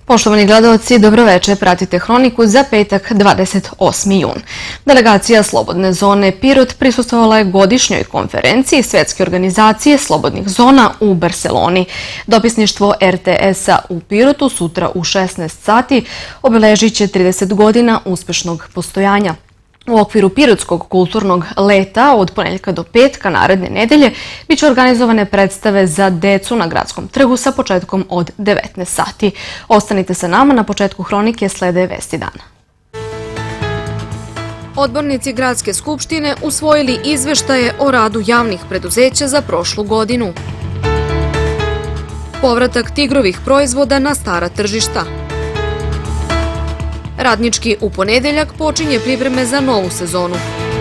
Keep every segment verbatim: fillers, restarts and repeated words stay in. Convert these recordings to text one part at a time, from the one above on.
Poštovani gledalci, dobroveče, pratite Hroniku za petak dvadeset osmi jun. Delegacija Slobodne zone Pirot prisustvovala je godišnjoj konferenciji Svetske organizacije slobodnih zona u Barseloni. Dopisništvo er te es-a u Pirotu sutra u šesnaest sati obeležit će trideset godina uspešnog postojanja. U okviru Pirotskog kulturnog leta od ponedjeljka do petka naredne nedelje biće organizovane predstave za decu na Gradskom trgu sa početkom od devetnaest sati. Ostanite sa nama, na početku Hronike slede vesti dana. Odbornici Gradske skupštine usvojili izveštaje o radu javnih preduzeća za prošlu godinu. Povratak tigrovih proizvoda na stara tržišta. Radnički u ponedeljak počinje pripreme za novu sezonu.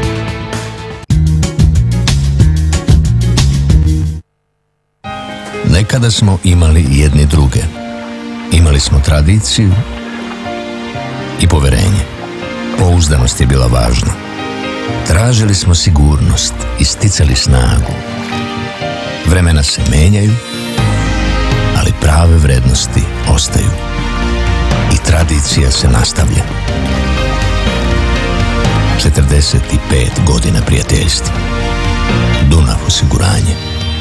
Nekada smo imali jedni druge. Imali smo tradiciju i poverenje. Pouzdanost je bila važna. Tražili smo sigurnost i sticali snagu. Vremena se menjaju, ali prave vrednosti ostaju. I tradicija se nastavlja. četrdeset pet godina prijateljstva. Dunav osiguranje.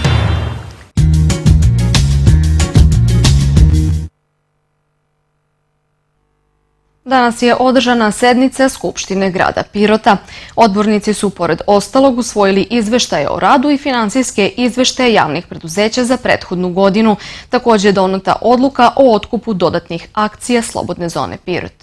Danas je održana sednica Skupštine grada Pirota. Odbornici su, pored ostalog, usvojili izveštaje o radu i finansijske izveštaje javnih preduzeća za prethodnu godinu. Također je doneta odluka o otkupu dodatnih akcija Slobodne zone Pirot.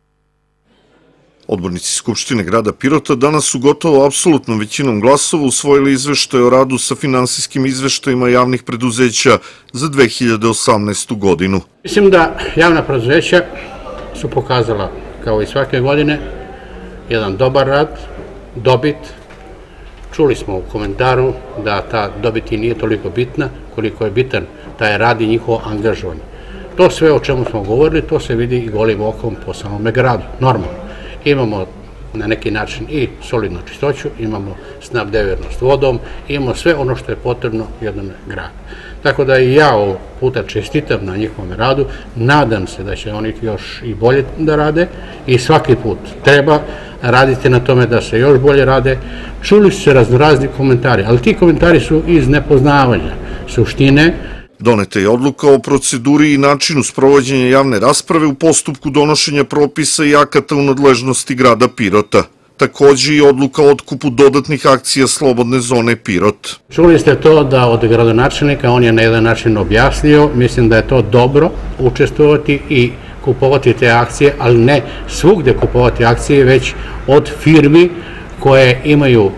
Odbornici Skupštine grada Pirota danas su gotovo apsolutnom većinom glasova usvojili izveštaje o radu sa finansijskim izveštajima javnih preduzeća za dve hiljade osamnaestu godinu. Mislim da javna preduzeća su pokazala, kao i svake godine, jedan dobar rad, dobit. Čuli smo u komentaru da ta dobit i nije toliko bitna koliko je bitan taj rad i njihovo angažovanje. To sve o čemu smo govorili, to se vidi i golim okom po samome gradu. Normalno, imamo na neki način i solidnu čistoću, imamo snabdevenost vodom, imamo sve ono što je potrebno jednom gradu. Tako da i ja ovog puta čestitam na njihovom radu, nadam se da će oni još i bolje da rade i svaki put treba raditi na tome da se još bolje rade. Čuli su se raznorazni komentari, ali ti komentari su iz nepoznavanja suštine. Doneta je odluka o proceduri i načinu sprovođenja javne rasprave u postupku donošenja propisa i akata u nadležnosti grada Pirota. Također i odluka o otkupu dodatnih akcija Slobodne zone Pirot. Čuli ste to da od gradonačelnika, on je na jedan način objasnio, mislim da je to dobro učestvovati i kupovati te akcije, ali ne svugde kupovati akcije, već od firmi koje imaju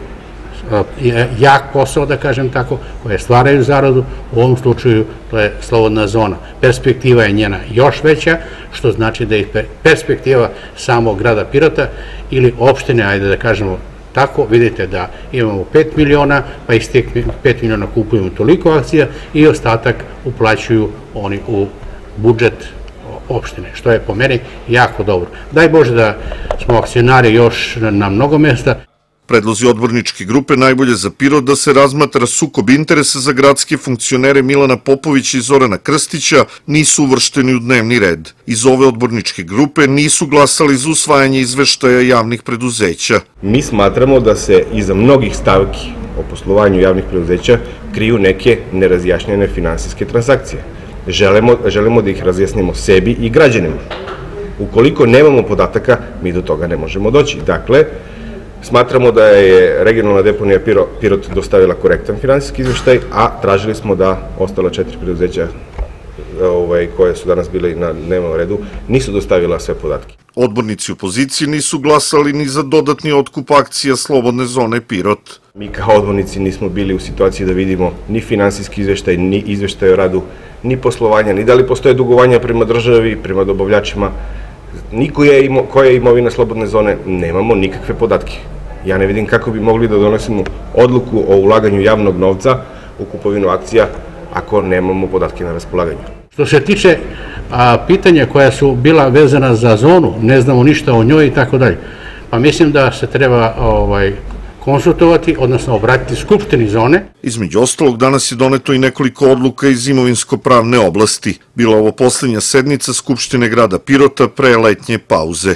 jak posao, da kažem tako, koje stvaraju zaradu, u ovom slučaju to je Slobodna zona. Perspektiva je njena još veća, što znači da je perspektiva samog grada Pirota ili opštine, ajde da kažemo tako, vidite da imamo pet miliona, pa iz tih pet miliona kupujemo toliko akcija i ostatak uplaćuju oni u budžet opštine, što je po meni jako dobro. Daj Bože da smo akcionari još na mnogo mesta. Predlozi odborničke grupe Najbolje za Pirot da se razmatra sukob interesa za gradske funkcionere Milana Popovića i Zorana Krstića nisu uvršteni u dnevni red. Iz ove odborničke grupe nisu glasali za usvajanje izveštaja javnih preduzeća. Mi smatramo da se iza mnogih stavki o poslovanju javnih preduzeća kriju neke nerazjašnjene finansijske transakcije. Želimo, želimo da ih razjasnimo sebi i građanima. Ukoliko nemamo podataka, mi do toga ne možemo doći. Dakle, smatramo da je regionalna deponija Pirot dostavila korektan finansijski izveštaj, a tražili smo da ostala četiri preduzeća koje su danas bile na dnevnom redu nisu dostavila sve podatke. Odbornici opoziciji nisu glasali ni za dodatni otkup akcija Slobodne zone Pirot. Mi kao odbornici nismo bili u situaciji da vidimo ni finansijski izveštaj, ni izveštaj o radu, ni poslovanja, ni da li postoje dugovanja prema državi, prema dobavljačima. Niko je koja je imovina Slobodne zone, nemamo nikakve podatke. Ja ne vidim kako bi mogli da donosimo odluku o ulaganju javnog novca u kupovinu akcija ako nemamo podatke na raspolaganju. Što se tiče pitanja koja su bila vezana za zonu, ne znamo ništa o njoj i tako dalje, pa mislim da se treba konsultovati, odnosno obratiti Skupštini zone. Između ostalog, danas je doneto i nekoliko odluka iz imovinsko-pravne oblasti. Bila ovo poslednja sednica Skupštine grada Pirota pre letnje pauze.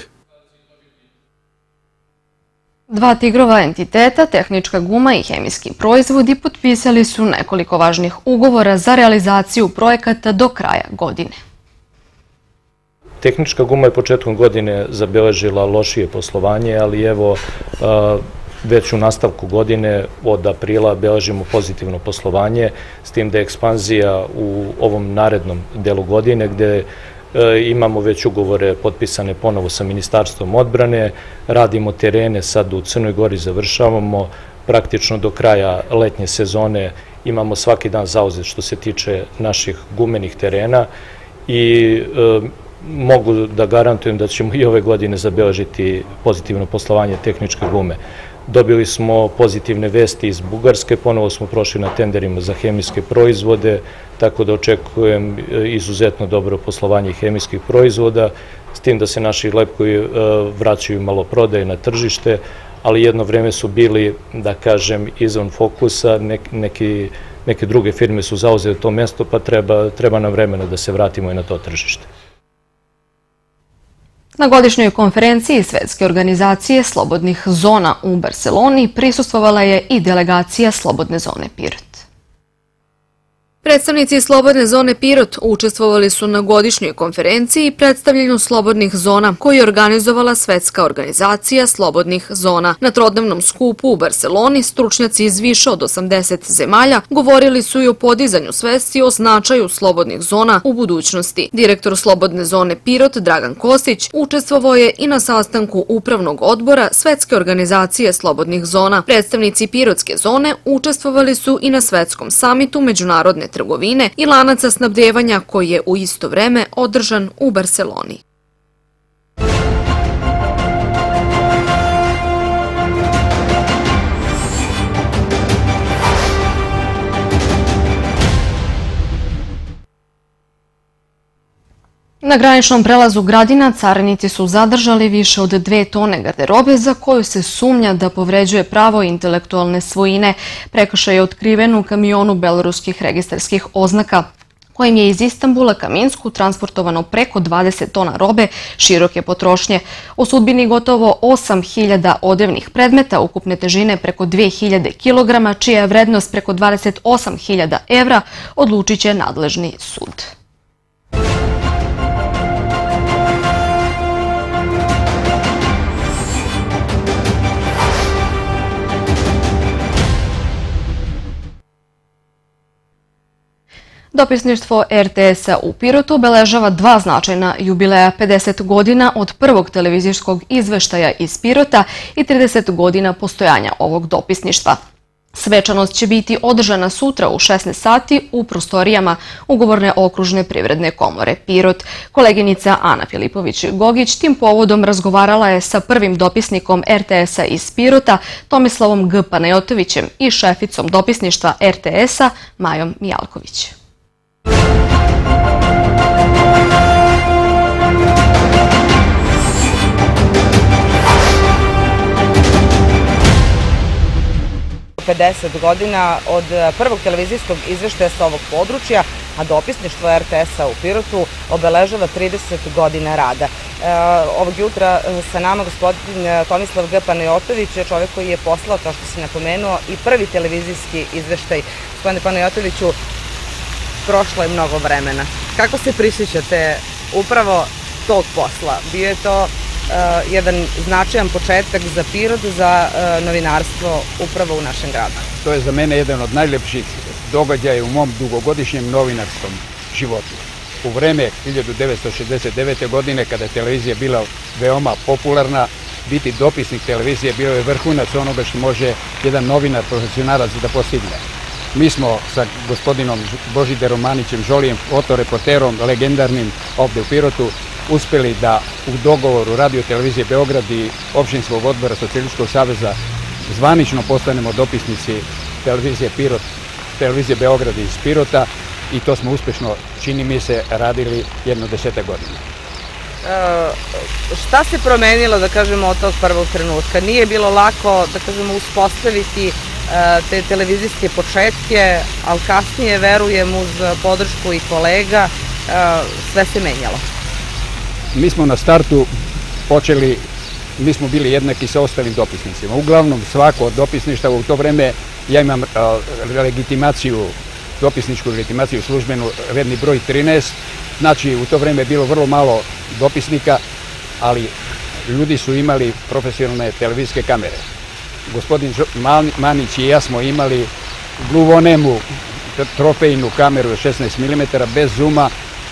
Dva Tigrova entiteta, tehnička guma i hemijski proizvodi, potpisali su nekoliko važnih ugovora za realizaciju projekata do kraja godine. Tehnička guma je početkom godine zabeležila lošije poslovanje, ali evo već u nastavku godine od aprila beležimo pozitivno poslovanje, s tim da je ekspanzija u ovom narednom delu godine gde imamo već ugovore potpisane ponovo sa Ministarstvom odbrane, radimo terene, sad u Crnoj Gori završavamo, praktično do kraja letnje sezone imamo svaki dan zauzet što se tiče naših gumenih terena i mogu da garantujem da ćemo i ove godine zabeležiti pozitivno poslovanje tehničke gume. Dobili smo pozitivne vesti iz Bugarske, ponovo smo prošli na tenderima za hemijske proizvode, tako da očekujem izuzetno dobro poslovanje hemijskih proizvoda, s tim da se naši lepkovi vraćaju malo prodaje na tržište, ali jedno vreme su bili, da kažem, izvan fokusa, neke druge firme su zauzele to mesto, pa treba nam vremena da se vratimo i na to tržište. Na godišnjoj konferenciji Svetske organizacije slobodnih zona u Barseloni prisustvovala je i delegacija Slobodne zone Pirot. Predstavnici Slobodne zone Pirot učestvovali su na godišnjoj konferenciji predstavljanju slobodnih zona koju je organizovala Svetska organizacija slobodnih zona. Na trodnevnom skupu u Barseloni stručnjaci iz više od osamdeset zemalja govorili su i o podizanju svesti o značaju slobodnih zona u budućnosti. Direktor Slobodne zone Pirot Dragan Kostić učestvovao je i na sastanku Upravnog odbora Svetske organizacije slobodnih zona. Predstavnici Pirotske zone učestvovali su i na Svetskom samitu međunarodne trgovine i lanaca snabdevanja koji je u isto vreme održan u Barseloni. Na graničnom prelazu Gradina carinici su zadržali više od dve tone garderobe za koju se sumnja da povređuje pravo intelektualne svojine. Prekršaj je otkriven u kamionu beloruskih registarskih oznaka, kojim je iz Istanbula ka Minsku transportovano preko dvadeset tona robe široke potrošnje. O sudbini gotovo osam hiljada odevnih predmeta ukupne težine preko dve hiljade kilograma, čija je vrednost preko dvadeset osam hiljada evra, odlučit će nadležni sud. Dopisništvo er te es-a u Pirotu obeležava dva značajna jubileja, pedeset godina od prvog televizijskog izveštaja iz Pirota i trideset godina postojanja ovog dopisništva. Svečanost će biti održana sutra u šesnaest sati u prostorijama Ugovorne okružne privredne komore Pirot. Koleginica Ana Filipović-Gogić tim povodom razgovarala je sa prvim dopisnikom er te es-a iz Pirota, Tomislavom G. Panajotovićem i šeficom dopisništva er te es-a Majom Mijalković. pedeset godina od prvog televizijskog izveštaja sa ovog područja, a dopisništvo er te es-a u Pirotu obeležava trideset godina rada. Ovog jutra sa nama gospodin Tomislav G. Panajotović, čovjek koji je poslao, kao što si napomenuo, i prvi televizijski izveštaj. Gospodine Panajotoviću, prošlo je mnogo vremena. Kako se prisjećate upravo tog posla? Bio je to jedan značajan početak za Pirot, za novinarstvo upravo u našem gradu. To je za mene jedan od najlepših događaja u mom dugogodišnjem novinarskom životu. U vreme hiljadu devetsto šezdeset devete. godine, kada je televizija bila veoma popularna, biti dopisnik televizije bio je vrhunac onoga što može jedan novinar profesionalac da postigne. Mi smo sa gospodinom Božidarom Manićem Žolijem, fotoreporterom, legendarnim ovde u Pirotu, uspeli da u dogovoru Radio televizije Beograd i opštinskog odbora Socijalističkog saveza zvanično postanemo dopisnici televizije Pirot, televizije Beograd iz Pirota, i to smo uspešno, čini mi se, radili jedno desetak godina. Šta se promenilo, da kažemo, od tog prvog trenutka? Nije bilo lako, da kažemo, uspostaviti te televizijske početke, ali kasnije, verujem, uz podršku i kolega, sve se menjalo. Mi smo na startu počeli, mi smo bili jednaki sa ostalim dopisnicima. Uglavnom, svako od dopisništava u to vreme, ja imam legitimaciju, dopisničku legitimaciju službenu, redni broj trinaest, znači u to vreme je bilo vrlo malo dopisnika, ali ljudi su imali profesionalne televizijske kamere. Gospodin Manić i ja smo imali Bluvonemu trofejnu kameru od šesnaest milimetara, bez zooma,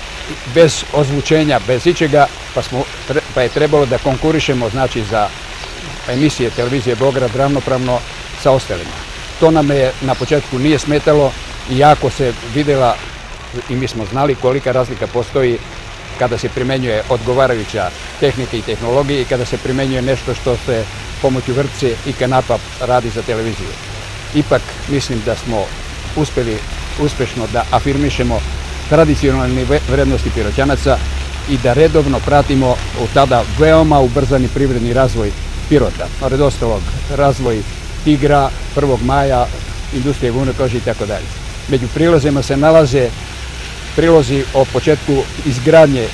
bez ozvučenja, bez ičega, pa, smo, pa je trebalo da konkurišemo, znači, za emisije televizije Beograd ravnopravno sa ostalima. To nam je na početku nije smetalo, iako se videla i mi smo znali kolika razlika postoji kada se primenjuje odgovarajuća tehnika i tehnologija i kada se primenjuje nešto što se pomoću vrpce i kanapa radi za televiziju. Ipak mislim da smo uspeli uspešno da afirmišemo tradicionalne vrednosti Piroćanaca i da redovno pratimo u tada veoma ubrzani privredni razvoj Pirota. Pored ostalog, razvoj Tigra, prvog maja, industrije vune kože i tako dalje. Među prilozima se nalaze prilozi o početku izgradnje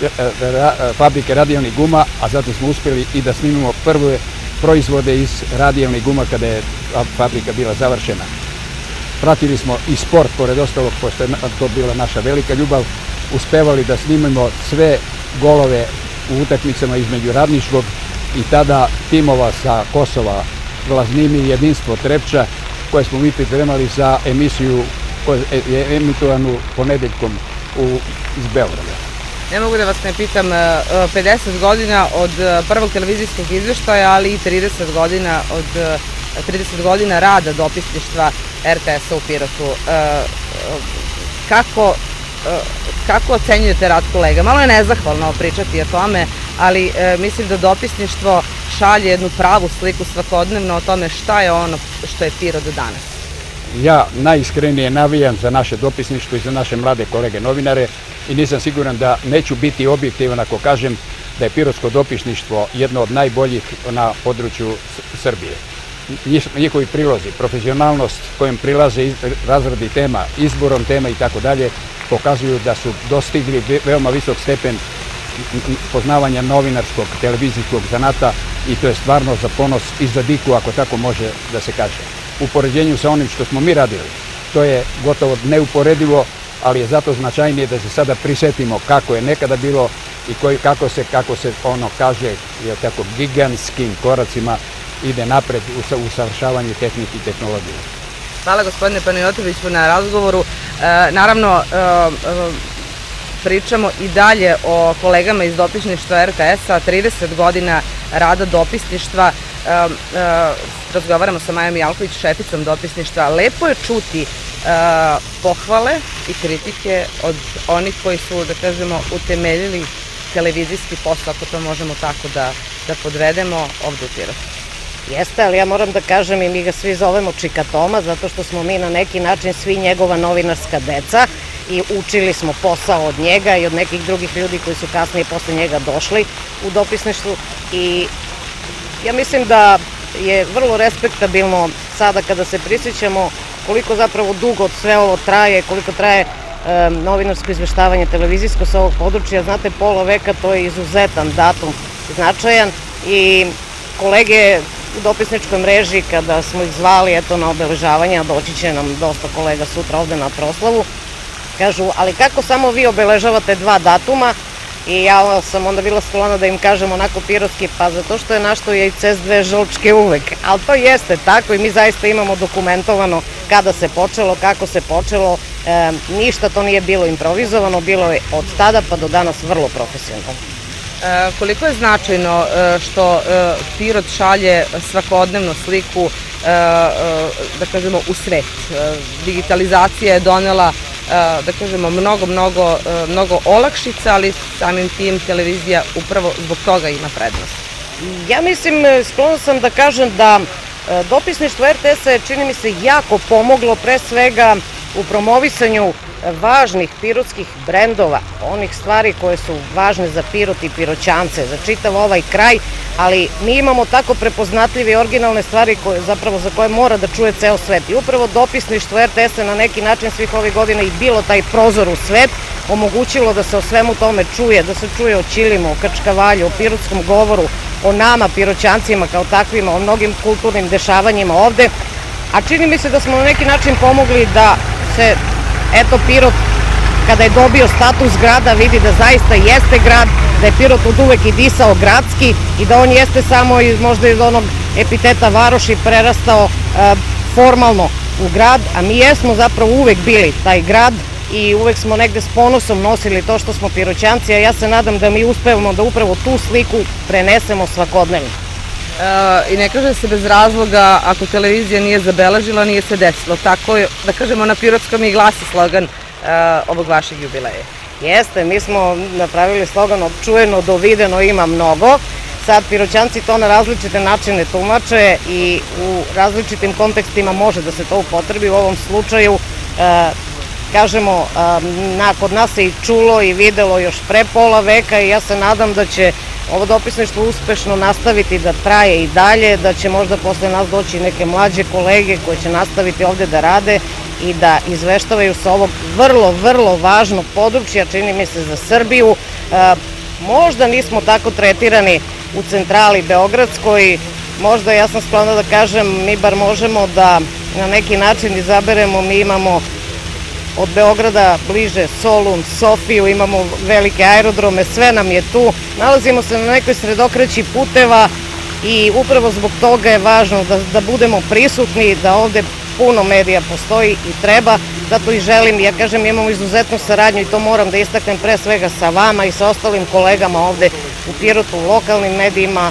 fabrike radijalnih guma, a zato smo uspjeli i da snimimo prve proizvode iz radijalnih guma kada je fabrika bila završena. Pratili smo i sport, pored ostalog, pošto je to bila naša velika ljubav, uspevali da snimimo sve golove u utakmicama između Radničkog i tada timova sa Kosova, Vlaznimi i Jedinstvo Trepča, koje smo mi pripremali za emisiju koja je emitovanu ponedeljkom iz Beograda. Ne mogu da vas ne pitam, pedeset godina od prvog televizijskog izveštaja, ali i trideset godina od trideset godina rada dopisništva er te es-a u Pirotu. Kako, kako ocenjujete rad kolega? Malo je nezahvalno pričati o tome, ali mislim da dopisništvo šalje jednu pravu sliku svakodnevno o tome šta je ono što je Pirot danas. Ja najiskrenije navijam za naše dopisništvo i za naše mlade kolege novinare i nisam siguran da neću biti objektivan ako kažem da je pirotsko dopisništvo jedno od najboljih na području Srbije. Njihovi prilozi, profesionalnost kojim prilaze razradi tema, izborom tema i tako dalje, pokazuju da su dostigli veoma visok stepen poznavanja novinarskog, televizijskog zanata i to je stvarno za ponos i za diku, ako tako može da se kaže. U poređenju sa onim što smo mi radili, to je gotovo neuporedivo, ali je zato značajnije da se sada prisetimo kako je nekada bilo i koji, kako se, kako se ono kaže, je tako gigantskim koracima ide napred u usavršavanju tehnike i tehnologije. Hvala gospodine Panajotoviću na razgovoru. Naravno, pričamo i dalje o kolegama iz dopisništva er te es-a, trideset godina rada dopisništva. Razgovaramo sa Majom Jalković, šeficom dopisništva. Lepo je čuti pohvale i kritike od onih koji su, da kažemo, utemeljili televizijski posao, ako to možemo tako da podvedemo, ovde u Pirotu. Jeste, ali ja moram da kažem i mi ga svi zovemo Čika Toma, zato što smo mi na neki način svi njegova novinarska deca i učili smo posao od njega i od nekih drugih ljudi koji su kasnije posle njega došli u dopisništvu i ja mislim da je vrlo respektabilno sada kada se prisjećamo koliko zapravo dugo sve ovo traje, koliko traje novinarsko izveštavanje televizijsko sa ovog područja. Znate, pola veka to je izuzetan datum, značajan i kolege u dopisničkoj mreži kada smo ih zvali eto na obeležavanje, a doći će nam dosta kolega sutra ovde na proslavu, kažu, ali kako samo vi obeležavate dva datuma? I ja sam onda bila sklona da im kažem onako pirotski, pa zato što je našto jajce s dve žolčke uvek. Ali to jeste tako i mi zaista imamo dokumentovano kada se počelo, kako se počelo. Ništa to nije bilo improvizovano, bilo je od tada pa do danas vrlo profesionalno. Koliko je značajno što Pirot šalje svakodnevno sliku, da kažemo, u svet? Digitalizacija je donela, da kažemo, mnogo, mnogo, mnogo olakšica, ali samim tim televizija upravo zbog toga ima prednost. Ja mislim, sklona sam da kažem da dopisništvo er te es-a je, čini mi se, jako pomoglo pre svega u promovisanju važnih pirotskih brendova, onih stvari koje su važne za Pirot i Piroćance, za čitav ovaj kraj, ali mi imamo tako prepoznatljive i originalne stvari koje, zapravo za koje mora da čuje ceo svet. I upravo dopisništvo er te es-a na neki način svih ovih godina i bilo taj prozor u svet, omogućilo da se o svemu tome čuje, da se čuje o Ćilimu, o Krčkavalju, o pirotskom govoru, o nama, Piroćancima kao takvima, o mnogim kulturnim dešavanjima ovde. A čini mi se da smo na neki način pomogli da se, eto, Pirot, kada je dobio status grada, vidi da zaista jeste grad, da je Pirot od uvek i disao gradski i da on jeste samo iz, možda iz onog epiteta varoši prerastao e, formalno u grad, a mi jesmo zapravo uvek bili taj grad i uvek smo negde s ponosom nosili to što smo Piroćanci, a ja se nadam da mi uspevamo da upravo tu sliku prenesemo svakodnevno. E, I ne kaže se bez razloga, ako televizija nije zabeležila, nije se desilo. Tako je, da kažemo, na pirotskom i glasi slogan e, ovog vašeg jubileja. Jeste, mi smo napravili slogan od čujeno do videno ima mnogo. Sad Piroćanci to na različite načine tumače i u različitim kontekstima može da se to upotrebi. U ovom slučaju, e, kažemo, e, kod nas se i čulo i videlo još pre pola veka i ja se nadam da će ovo dopisništvo uspešno nastaviti da traje i dalje, da će možda posle nas doći neke mlađe kolege koje će nastaviti ovde da rade i da izveštavaju sa ovog vrlo, vrlo važnog područja, čini mi se, za Srbiju. E, možda nismo tako tretirani u centrali Beogradskoj, možda, ja sam sklona da kažem, mi bar možemo da na neki način izaberemo, mi imamo od Beograda bliže Solun, Sofiju, imamo velike aerodrome, sve nam je tu. Nalazimo se na nekoj sredokreći puteva i upravo zbog toga je važno da, da budemo prisutni, da ovde puno medija postoji i treba, zato i želim, ja kažem, imamo izuzetnu saradnju i to moram da istaknem pre svega sa vama i sa ostalim kolegama ovde u Pirotu, u lokalnim medijima,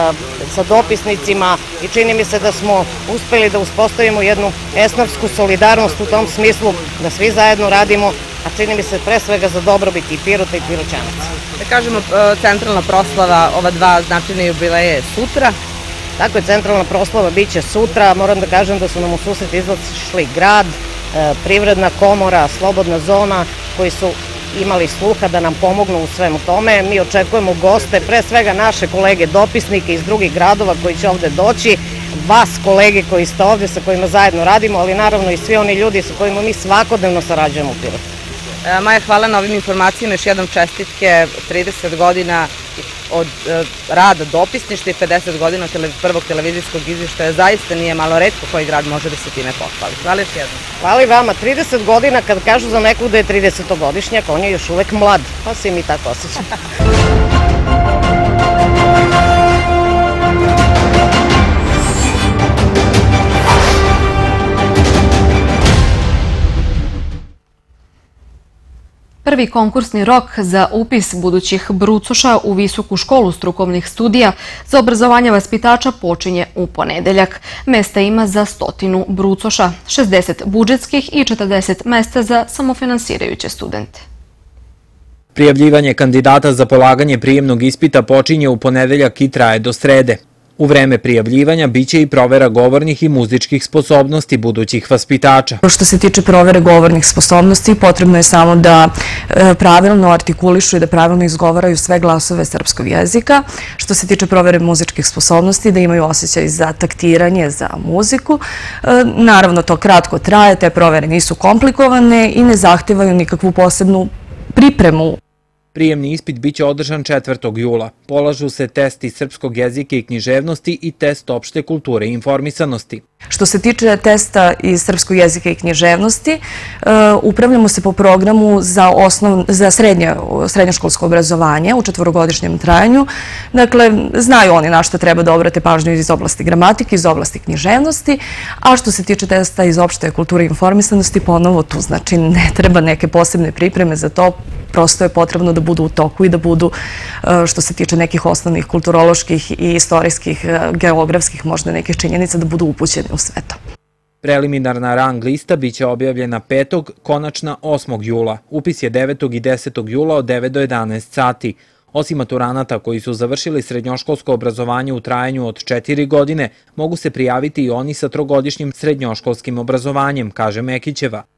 sa dopisnicima i čini mi se da smo uspeli da uspostavimo jednu esnafsku solidarnost u tom smislu, da svi zajedno radimo, a čini mi se pre svega za dobrobit i Pirota i Piroćanaca. Da kažemo, centralna proslava, ova dva značajne jubileje je sutra. Tako je, centralna proslava biće sutra, moram da kažem da su nam u susret izašli grad, Privredna komora, Slobodna zona, koji su imali sluha da nam pomognu u svemu tome. Mi očekujemo goste, pre svega naše kolege dopisnike iz drugih gradova koji će ovde doći, vas kolege koji ste ovde sa kojima zajedno radimo, ali naravno i svi oni ljudi sa kojima mi svakodnevno sarađujemo u Pirotu. Maja, hvala na ovim informacijama, još jednom čestitke, trideset godina od rada dopisništva i pedeset godina od prvog televizijskog izvještaja, zaista nije malo, retko koji grad može da se time pohvali. Hvala još jednom. Hvala i vama, trideset godina, kad kažu za nekog da je tridesetogodišnjak, on je još uvek mlad, pa se i mi tako osjećamo. Prvi konkursni rok za upis budućih brucoša u Visoku školu strukovnih studija za obrazovanje vaspitača počinje u ponedeljak. Mesta ima za stotinu brucoša, šezdeset budžetskih i četrdeset mesta za samofinansirajuće studente. Prijavljivanje kandidata za polaganje prijemnog ispita počinje u ponedeljak i traje do srede. U vreme prijavljivanja biće i provera govornih i muzičkih sposobnosti budućih vaspitača. Što se tiče provere govornih sposobnosti, potrebno je samo da pravilno artikulišu i da pravilno izgovaraju sve glasove srpskog jezika. Što se tiče provere muzičkih sposobnosti, da imaju osjećaj za taktiranje, za muziku. Naravno, to kratko traje, te provere nisu komplikovane i ne zahtevaju nikakvu posebnu pripremu. Prijemni ispit biće održan četvrtog jula. Polažu se test iz srpskog jezika i književnosti i test opšte kulture i informisanosti. Što se tiče testa iz srpskog jezika i književnosti, upravljamo se po programu za srednjoškolsko obrazovanje u četvorogodišnjem trajanju. Dakle, znaju oni na što treba da obrate pažnju iz oblasti gramatike, iz oblasti književnosti, a što se tiče testa iz opšte kulture i informisanosti, ponovo tu, znači ne treba neke posebne pripreme za to, prosto je potrebno da budu u toku i da budu, što se tiče nekih osnovnih kulturoloških i istorijskih, geografskih možda nekih činjenica, da budu upućeni u sve to. Preliminarna rang lista biće objavljena petog, konačna osmog jula. Upis je devetog i desetog jula od devet do jedanaest sati. Osim maturanata koji su završili srednjoškolsko obrazovanje u trajanju od četiri godine, mogu se prijaviti i oni sa trogodišnjim srednjoškolskim obrazovanjem, kaže Mekićeva.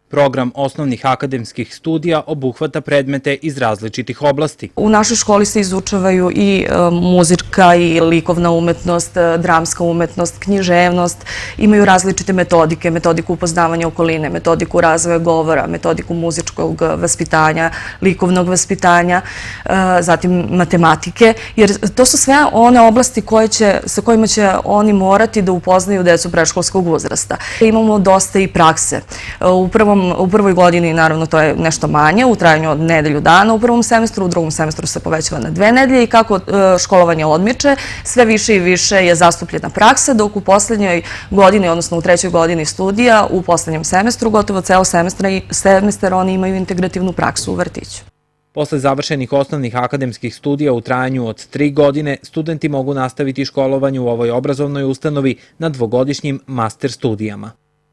Program osnovnih akademskih studija obuhvata predmete iz različitih oblasti. U našoj školi se izučavaju i muzika i likovna umetnost, dramska umetnost, književnost. Imaju različite metodike, metodiku upoznavanja okoline, metodiku razvoja govora, metodiku muzičkog vaspitanja, likovnog vaspitanja, zatim matematike, jer to su sve one oblasti sa kojima će oni morati da upoznaju decu predškolskog uzrasta. Imamo dosta i prakse. U prvom U prvoj godini, naravno, to je nešto manje, u trajanju od nedelju dana u prvom semestru, u drugom semestru se povećava na dve nedelje i kako školovanje odmiče, sve više i više je zastupljena praksa, dok u poslednjoj godini, odnosno u trećoj godini studija, u poslednjem semestru, gotovo ceo semestar oni imaju integrativnu praksu u vrtiću. Posle završenih osnovnih akademskih studija u trajanju od tri godine, studenti mogu nastaviti školovanje u ovoj obrazovnoj ustanovi na dvogodišnjim master studijama.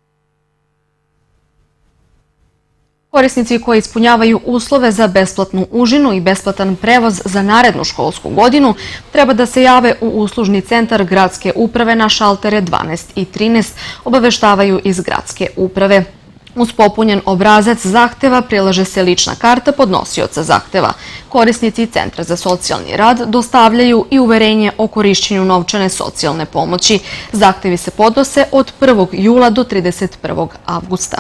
Korisnici koji ispunjavaju uslove za besplatnu užinu i besplatan prevoz za narednu školsku godinu treba da se jave u uslužni centar gradske uprave na šaltere dvanaest i trinaest, obaveštavaju iz gradske uprave. Uz popunjen obrazac zahteva prilaže se lična karta podnosioca zahteva. Korisnici Centra za socijalni rad dostavljaju i uverenje o korišćenju novčane socijalne pomoći. Zahtevi se podnose od prvog jula do trideset prvog avgusta.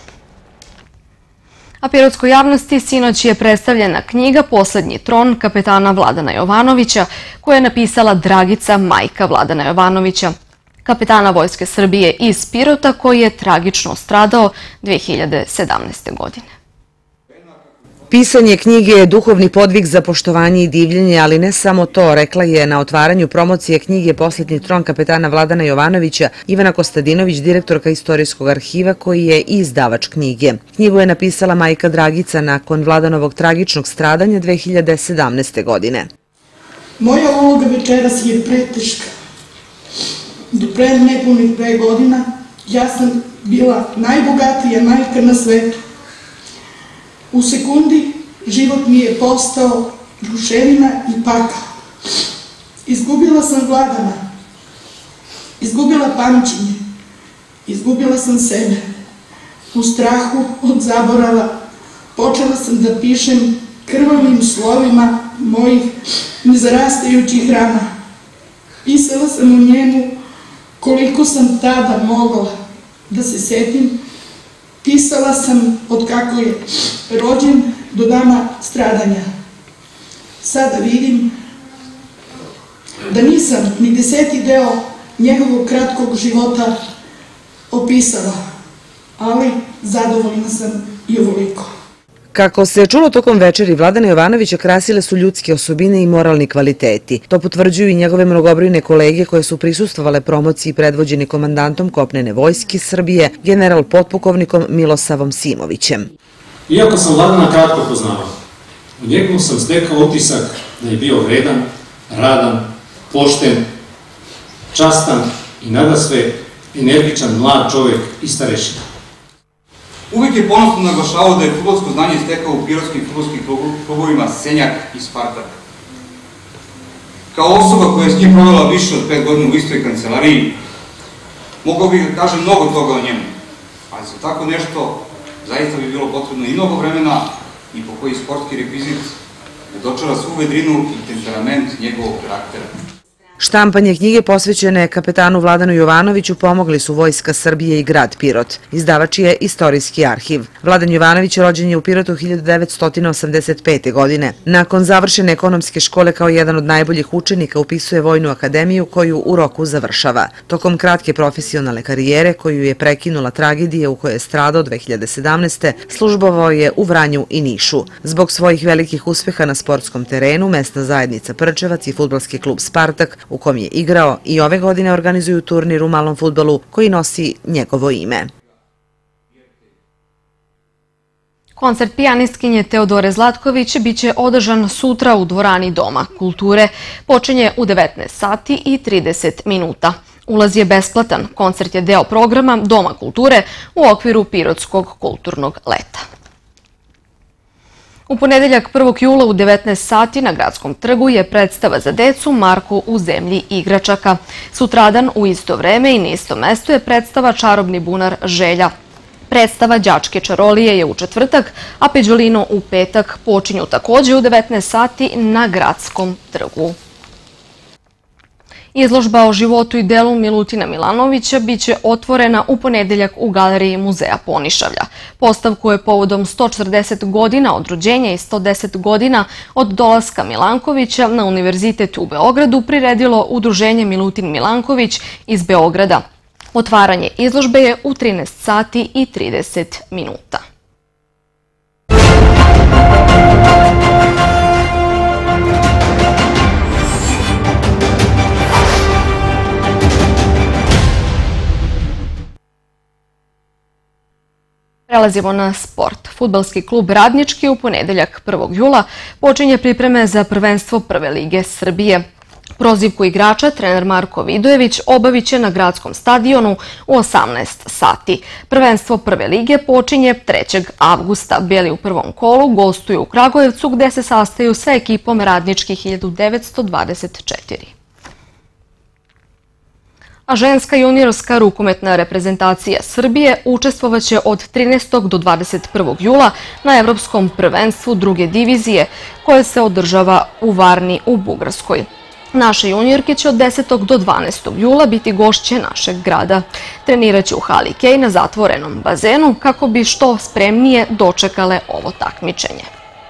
A pirotskoj javnosti sinoć je predstavljena knjiga Poslednji tron kapetana Vladana Jovanovića, koju je napisala Dragica, majka Vladana Jovanovića, kapetana Vojske Srbije iz Pirota, koji je tragično stradao dve hiljade sedamnaeste. godine. Pisanje knjige je duhovni podvig za poštovanje i divljenje, ali ne samo to, rekla je na otvaranju promocije knjige Poslednji tron kapetana Vladana Jovanovića Ivana Kostadinović, direktorka Istorijskog arhiva, koji je i izdavač knjige. Knjigu je napisala majka Dragica nakon Vladanovog tragičnog stradanja dve hiljade sedamnaeste. godine. Moja uloga večeras je preteška. Do pre nepunih dve godina ja sam bila najbogatija majka na svetu. U sekundi život mi je postao ruševina i pakao. Izgubila sam Vladana, izgubila pamćenje, izgubila sam sebe. U strahu od zaborava počela sam da pišem krvavim slovima mojih nezarastajućih rana. Pisala sam u njemu koliko sam tada mogla da se setim. Pisala sam od kako je rođen do dana stradanja. Sada vidim da nisam ni deseti deo njegovog kratkog života opisala, ali zadovoljna sam i ovoliko. Kako se čulo tokom večeri, Vladana Jovanovića krasile su ljudske osobine i moralni kvaliteti. To potvrđuju i njegove mnogobrojne kolege koje su prisustvovale promociji predvođeni komandantom kopnene Vojske Srbije, general potpukovnikom Milosavom Simovićem. Iako sam Vladana kratko poznavao, u njemu sam stekao utisak da je bio vredan, radan, pošten, častan i nadasve energičan mlad čovjek i starešina. Uvijek je ponosno naglašavao da je fudbalsko znanje stekao u pirotskim fudbalskim klubovima Senjak i Spartak. Kao osoba koja je s njim provela više od pet godina u istoj kancelariji, mogao bih da kažem mnogo toga o njemu, ali za tako nešto zaista bi bilo potrebno i mnogo vremena i po koji sportski rekvizit da dočara svu vedrinu i temperament njegovog karaktera. Štampanje knjige posvećene kapetanu Vladanu Jovanoviću pomogli su Vojska Srbije i grad Pirot. Izdavač je Istorijski arhiv. Vladan Jovanović rođen je u Pirotu hiljadu devetsto osamdeset pete. godine. Nakon završene ekonomske škole kao jedan od najboljih učenika upisuje Vojnu akademiju koju u roku završava. Tokom kratke profesionalne karijere koju je prekinula tragedija u kojoj je stradao dve hiljade sedamnaeste. službovao je u Vranju i Nišu. Zbog svojih velikih uspeha na sportskom terenu, mesna zajednica Prčevac i fudbalski klub Spartak u kom je igrao i ove godine organizuju turnir u malom fudbalu koji nosi njegovo ime. Koncert pijanistkinje Teodore Zlatković biće održan sutra u dvorani Doma kulture. Počinje u devetnaest sati i trideset minuta. Ulaz je besplatan. Koncert je deo programa Doma kulture u okviru Pirotskog kulturnog leta. U ponedeljak prvog jula u devetnaest sati na Gradskom trgu je predstava za decu Marko u zemlji igračaka. Sutradan u isto vreme i na isto mesto je predstava Čarobni bunar Želja. Predstava Đačke čarolije je u četvrtak, a Peđolino u petak počinju takođe u devetnaest sati na Gradskom trgu. Izložba o životu i delu Milutina Milanovića biće otvorena u ponedeljak u Galeriji Muzeja Ponišavlja. Postavku je povodom sto četrdeset godina od rođenja i sto deset godina od dolaska Milankovića na Univerzitet u Beogradu priredilo Udruženje Milutin Milanković iz Beograda. Otvaranje izložbe je u trinaest sati i trideset minuta. Prelazimo na sport. Fudbalski klub Radnički u ponedeljak prvog jula počinje pripreme za prvenstvo Prve lige Srbije. Prozivku igrača trener Marko Vidojević obavit će na gradskom stadionu u osamnaest sati. Prvenstvo Prve lige počinje trećeg avgusta. Beli u prvom kolu gostuju u Kragujevcu gde se sastaju sa ekipom Radnički hiljadu devetsto dvadeset četiri. A ženska juniorska rukometna reprezentacija Srbije učestvovaće od trinaestog do dvadeset prvog jula na Evropskom prvenstvu druge divizije koje se održava u Varni u Bugarskoj. Naše juniorke će od desetog do dvanaestog jula biti gošće našeg grada. Treniraće u hali Kej na zatvorenom bazenu kako bi što spremnije dočekale ovo takmičenje.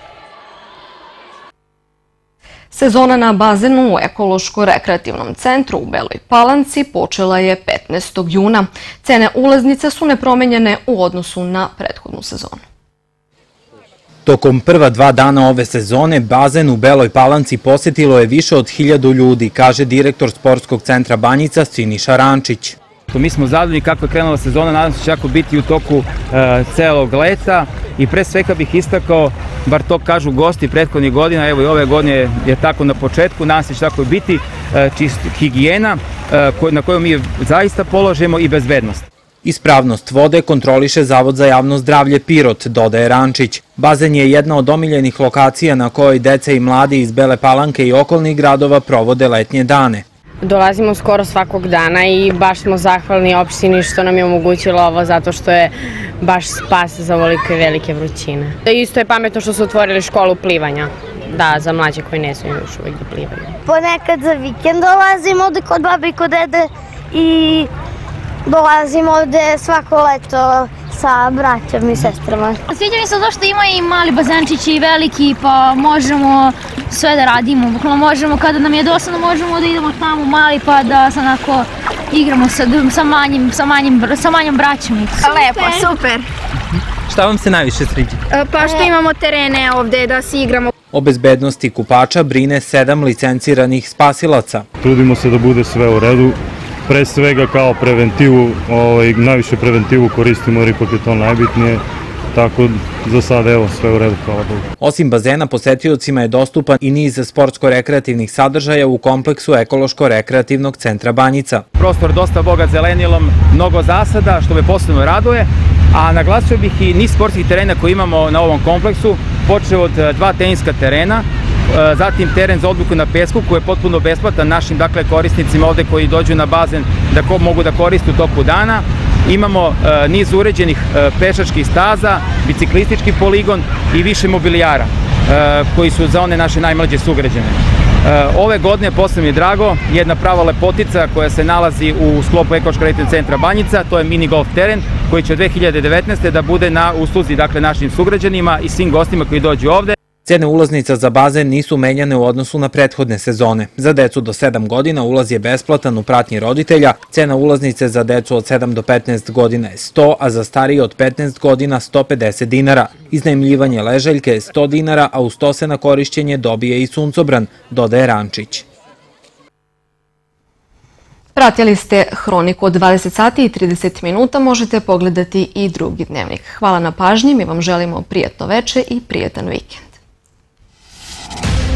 Sezona na bazenu u ekološko-rekreativnom centru u Beloj Palanci počela je petnaestog juna. Cene ulaznica su nepromenjene u odnosu na prethodnu sezonu. Tokom prva dva dana ove sezone, bazen u Beloj Palanci posetilo je više od hiljadu ljudi, kaže direktor sportskog centra Banjica Siniša Rančić. Mi smo zadovoljni kako je krenula sezona, nadam se će tako biti u toku celog leta i pre svega bih istakao, bar to kažu gosti prethodnih godina, evo i ove godine je tako na početku, nadam se će tako biti, higijena na koju mi zaista položimo i bezbednost. Ispravnost vode kontroliše Zavod za javno zdravlje Pirot, dodaje Rančić. Bazen je jedna od omiljenih lokacija na kojoj deca i mladi iz Bele Palanke i okolnih gradova provode letnje dane. Dolazimo skoro svakog dana i baš smo zahvalni opštini što nam je omogućilo ovo zato što je baš spas za ovolike velike vrućine. Isto je pametno što su otvorili školu plivanja, da, za mlađe koji ne smiju još uvijek da plivaju. Ponekad za vikend dolazimo ovde kod babe i kod dede i dolazimo ovde svako leto sa braćom i sestrama. Sviđa mi se to što ima i mali bazenčići i veliki, pa možemo sve da radimo. Bukvalno možemo, kada nam je dosadno, možemo da idemo tamo mali pa da se onako igramo sa, sa, manjim, sa, manjim, sa manjom braćom. Lepo, super. Šta vam se najviše sviđa? Pa što imamo terene ovde da se igramo. O bezbednosti kupača brine sedam licenciranih spasilaca. Trudimo se da bude sve u redu. Pre svega kao preventivu, ovaj, najviše preventivu koristimo jer ipak je to najbitnije, tako za sad evo sve u redu, hvala Bogu. Osim bazena, posetiocima je dostupan i niz sportsko-rekreativnih sadržaja u kompleksu ekološko-rekreativnog centra Banjica. Prostor dosta bogat zelenilom, mnogo zasada, što me posebno raduje, a naglasio bih i niz sportskih terena koje imamo na ovom kompleksu, počeo od dva teniska terena, zatim teren za odbojku na pesku koji je potpuno besplatan našim dakle, korisnicima ovde koji dođu na bazen da ko, mogu da koriste u toku dana. Imamo e, niz uređenih e, pešačkih staza, biciklistički poligon i više mobilijara e, koji su za one naše najmlađe sugrađane. E, ove godine, posebno mi je drago, jedna prava lepotica koja se nalazi u sklopu ekološko-rekreativnog centra Banjica, to je mini golf teren koji će od dve hiljade devetnaeste. da bude na usluzi dakle, našim sugrađanima i svim gostima koji dođu ovde. Cene ulaznica za bazen nisu menjane u odnosu na prethodne sezone. Za decu do sedam godina ulaz je besplatan u pratnji roditelja, cena ulaznice za decu od sedam do petnaest godina je sto, a za starije od petnaest godina sto pedeset dinara. Iznajmljivanje ležaljke je sto dinara, a uz to se na korišćenje dobije i suncobran, dodaje Rančić. Pratili ste Hroniku od dvadeset sati i trideset minuta, možete pogledati i drugi dnevnik. Hvala na pažnji, mi vam želimo prijatno veče i prijatan vikend.